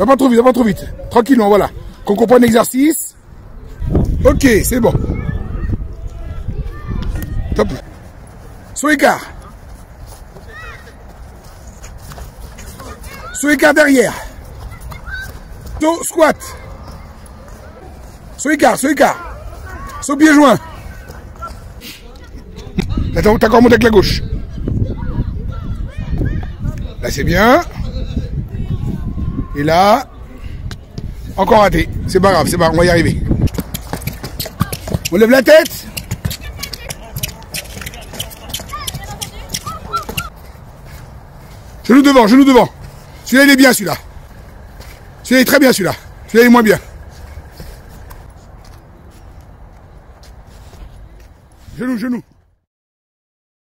Va pas trop vite, va pas trop vite. Tranquillement, voilà. Qu'on comprenne l'exercice. Ok, c'est bon. Top. Saut écart. Saut écart derrière. Saut squat. Saut écart, saut écart. Saut pied joint. Attends, t'as encore monté avec la gauche. Là, c'est bien. Et là, encore raté. C'est pas grave, on va y arriver. On lève la tête. Genou devant, genou devant. Celui-là, il est bien, celui-là. Celui-là, il est très bien, celui-là. Celui-là, il est moins bien. Genou, genou.